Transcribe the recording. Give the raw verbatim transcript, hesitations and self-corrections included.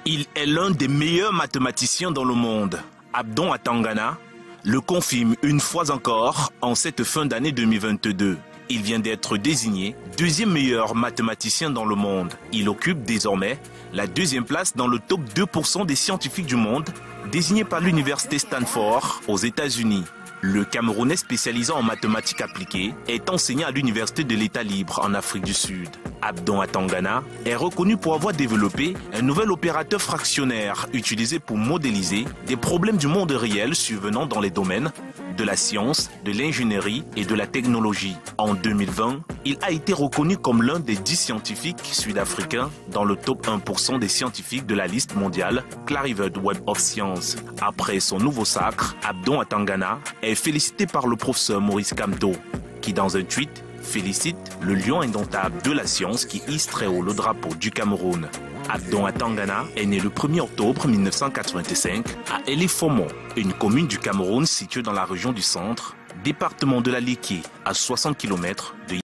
Il est l'un des meilleurs mathématiciens dans le monde. Abdon Atangana le confirme une fois encore en cette fin d'année deux mille vingt-deux. Il vient d'être désigné deuxième meilleur mathématicien dans le monde. Il occupe désormais la deuxième place dans le top deux pour cent des scientifiques du monde, désigné par l'université Stanford aux États-Unis. Le Camerounais spécialisé en mathématiques appliquées est enseignant à l'université de l'État libre en Afrique du Sud. Abdon Atangana est reconnu pour avoir développé un nouvel opérateur fractionnaire utilisé pour modéliser des problèmes du monde réel survenant dans les domaines de la science, de l'ingénierie et de la technologie. En deux mille vingt, il a été reconnu comme l'un des dix scientifiques sud-africains dans le top un pour cent des scientifiques de la liste mondiale Clarivate Web of Science. Après son nouveau sacre, Abdon Atangana est félicité par le professeur Maurice Kamto, qui dans un tweet félicite le lion indomptable de la science qui hisse très haut le drapeau du Cameroun. Abdon Atangana est né le premier octobre mille neuf cent quatre-vingt-cinq à Elefomon, une commune du Cameroun située dans la région du centre, département de la Liké, à soixante kilomètres de